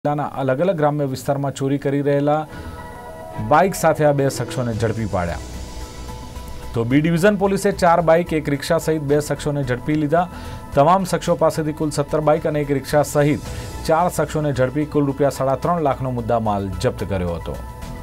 જિલ્લાના અલગ અલગ ગ્રામ્ય વિસ્તારમાં ચોરી કરી રહેલા બાઇક સાથે આ બે શખ્સોને ઝડપી પાડ્યા। તો બી ડિવિઝન પોલીસે 4 બાઇક, એક રિક્ષા સહિત 2 શખ્સોને ઝડપી લીધા। તમામ શખ્સો પાસેથી કુલ 17 બાઇક અને એક રિક્ષા સહિત 4 શખ્સોને ઝડપી કુલ રૂપિયા 3.5 લાખનો મુદ્દામાલ જપ્ત કર્યો હતો।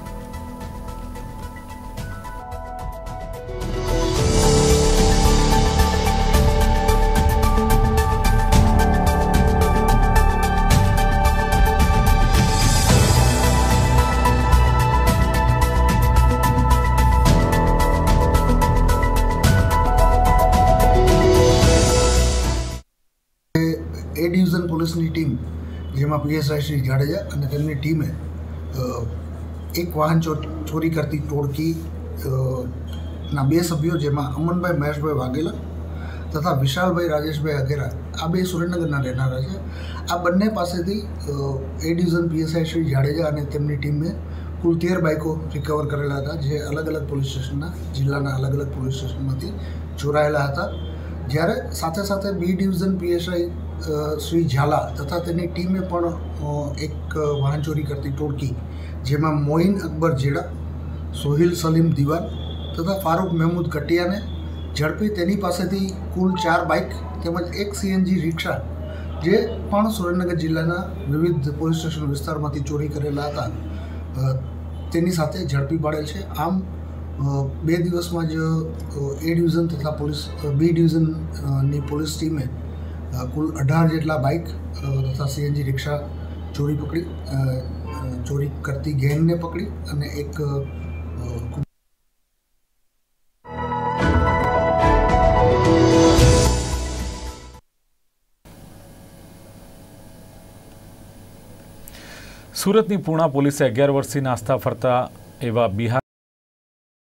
ए डिविजन पुलिसनी टीम जेमां पीएसआई श्री जाडेजा અને તેમની ટીમે એક વાહન ચોરી કરતી ટોળકી ના 2 સભ્યો જેમાં અમનભાઈ મહેશભાઈ વાઘેલા તથા વિશાલભાઈ રાજેશભાઈ અઘેરા આ બે સુરેન્દ્રનગરના રહેનારા છે। આ બંને પાસેથી A division PSI Shri Jadeja અને તેમની ટીમે કુલ 13 બાઇકો રિકવર કરેલા હતા, જે અલગ અલગ પોલીસ સ્ટેશનના જિલ્લાના અલગ અલગ પોલીસ સ્ટેશનમાંથી ચોરાયેલા હતા। જ્યારે સાથે સાથે B division PSI Shri Zala તથા તેની ટીમે પણ એક વાહન ચોરી કરતી ટોળકી જેમાં મોઇન અકબર જેડા, સોહિલ સલીમ દિવાન તથા ફારૂક મહેમૂદ કટિયાને ઝડપી તેની પાસેથી કુલ 4 બાઇક તેમજ એક સીએનજી રિક્ષા જે પણ સુરેન્દ્રનગર જિલ્લાના વિવિધ પોલીસ સ્ટેશન વિસ્તારમાંથી ચોરી કરેલા હતા તેની સાથે ઝડપી પાડેલ છે। આમ 2 દિવસમાં જ એ ડિવિઝન તથા બી ડિવિઝનની પોલીસ ટીમે કુલ 18 જેટલા બાઇક તથા સીએનજી રિક્ષા ચોરી કરતી ગેંગને પકડી અને એક સુરતની પૂર્ણા પોલીસે 11 વર્ષથી નાસ્તા ફરતા એવા બિહાર